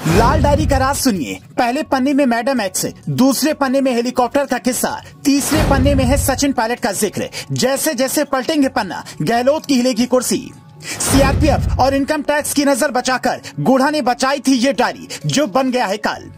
लाल diary का राज सुनिए। पहले पन्ने में मैडम एक्स, दूसरे पन्ने में हेलीकॉप्टर का किस्सा, तीसरे पन्ने में है सचिन पायलट का जिक्र। जैसे जैसे पलटेंगे पन्ना, गहलोत की हिलेगी कुर्सी। सीआरपीएफ और इनकम टैक्स की नजर बचाकर गुढ़ा ने बचाई थी ये डायरी, जो बन गया है काल।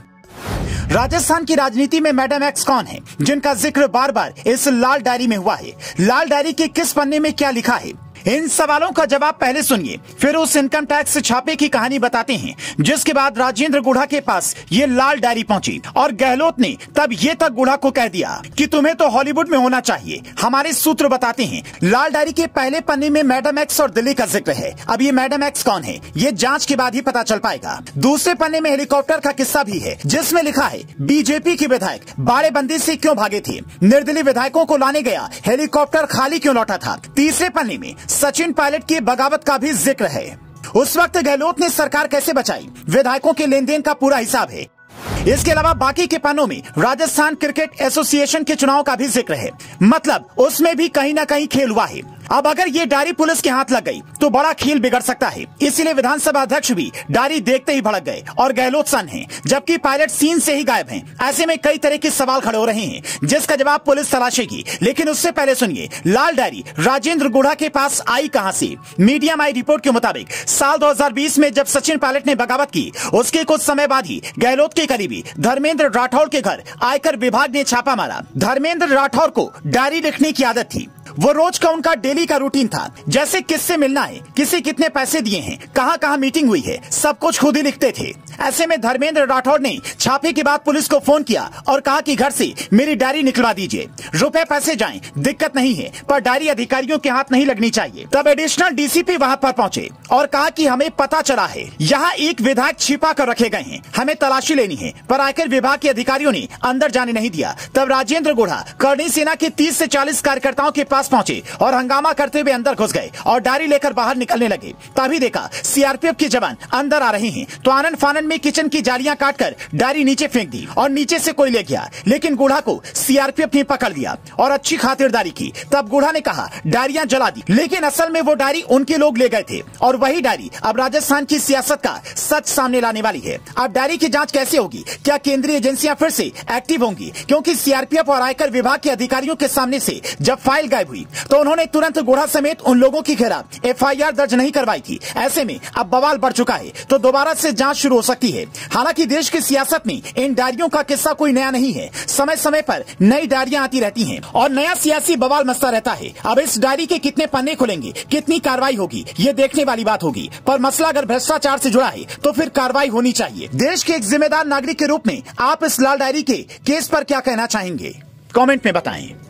राजस्थान की राजनीति में मैडम एक्स कौन है, जिनका जिक्र बार बार इस लाल डायरी में हुआ है? लाल डायरी के किस पन्ने में क्या लिखा है? इन सवालों का जवाब पहले सुनिए, फिर उस इनकम टैक्स छापे की कहानी बताते हैं, जिसके बाद राजेंद्र गुढ़ा के पास ये लाल डायरी पहुंची और गहलोत ने तब ये तक गुढ़ा को कह दिया कि तुम्हें तो हॉलीवुड में होना चाहिए। हमारे सूत्र बताते हैं, लाल डायरी के पहले पन्ने में मैडम एक्स और दिल्ली का जिक्र है। अब ये मैडम एक्स कौन है, ये जांच के बाद ही पता चल पाएगा। दूसरे पन्ने में हेलीकॉप्टर का किस्सा भी है, जिसमें लिखा है बीजेपी के विधायक बाड़ेबंदी से क्यों भागे थे, निर्दलीय विधायकों को लाने गया हेलीकॉप्टर खाली क्यों लौटा था। तीसरे पन्ने में सचिन पायलट की बगावत का भी जिक्र है। उस वक्त गहलोत ने सरकार कैसे बचाई, विधायकों के लेन देन का पूरा हिसाब है। इसके अलावा बाकी के पन्नों में राजस्थान क्रिकेट एसोसिएशन के चुनाव का भी जिक्र है, मतलब उसमें भी कहीं न कहीं खेल हुआ है। अब अगर ये डायरी पुलिस के हाथ लग गई तो बड़ा खेल बिगड़ सकता है, इसीलिए विधानसभा अध्यक्ष भी डायरी देखते ही भड़क गए और गहलोत सन हैं, जबकि पायलट सीन से ही गायब हैं। ऐसे में कई तरह के सवाल खड़े हो रहे हैं, जिसका जवाब पुलिस तलाशेगी। लेकिन उससे पहले सुनिए, लाल डायरी राजेंद्र गुढ़ा के पास आई कहां से? मीडिया माई रिपोर्ट के मुताबिक साल 2020 में जब सचिन पायलट ने बगावत की, उसके कुछ समय बाद ही गहलोत के करीबी धर्मेंद्र राठौड़ के घर आयकर विभाग ने छापा मारा। धर्मेंद्र राठौड़ को डायरी लिखने की आदत थी। वो रोज का उनका डेली का रूटीन था, जैसे किससे मिलना है, किसे कितने पैसे दिए हैं, कहां कहां मीटिंग हुई है, सब कुछ खुद ही लिखते थे। ऐसे में धर्मेंद्र राठौड़ ने छापे के बाद पुलिस को फोन किया और कहा कि घर से मेरी डायरी निकलवा दीजिए, रुपए पैसे जाएं, दिक्कत नहीं है, पर डायरी अधिकारियों के हाथ नहीं लगनी चाहिए। तब एडिशनल डीसीपी वहां पर पहुंचे और कहा कि हमें पता चला है यहाँ एक विधायक छिपा कर रखे गए हैं, हमें तलाशी लेनी है, पर आयकर विभाग के अधिकारियों ने अंदर जाने नहीं दिया। तब राजेंद्र गुढ़ा करणी सेना के 30 से 40 कार्यकर्ताओं के पास पहुंचे और हंगामा करते हुए अंदर घुस गए और डायरी लेकर बाहर निकलने लगे। तभी देखा सीआरपीएफ के जवान अंदर आ रहे हैं, तो आनंद फानन में किचन की जालियां काटकर डायरी नीचे फेंक दी और नीचे से कोई ले गया, लेकिन गुढ़ा को सीआरपीएफ ने पकड़ लिया और अच्छी खातिरदारी की। तब गुढ़ा ने कहा डायरियां जला दी, लेकिन असल में वो डायरी उनके लोग ले गए थे और वही डायरी अब राजस्थान की सियासत का सच सामने लाने वाली है। अब डायरी की जांच कैसे होगी? क्या केंद्रीय एजेंसियां फिर से एक्टिव होंगी? क्योंकि सीआरपीएफ और आयकर विभाग के अधिकारियों के सामने से जब फाइल गायब हुई तो उन्होंने तुरंत गुढ़ा समेत उन लोगों के खिलाफ एफआईआर दर्ज नहीं करवाई थी। ऐसे में अब बवाल बढ़ चुका है, तो दोबारा से जांच शुरू हो सकती है। हालांकि देश की सियासत में इन डायरियों का किस्सा कोई नया नहीं है, समय समय पर नई डायरियां आती रहती हैं और नया सियासी बवाल मचता रहता है। अब इस डायरी के कितने पन्ने खुलेंगे, कितनी कार्रवाई होगी, ये देखने वाली बात होगी। पर मसला अगर भ्रष्टाचार से जुड़ा है तो फिर कार्रवाई होनी चाहिए। देश के एक जिम्मेदार नागरिक के रूप में आप इस लाल डायरी के केस पर क्या कहना चाहेंगे? कमेंट में बताएं।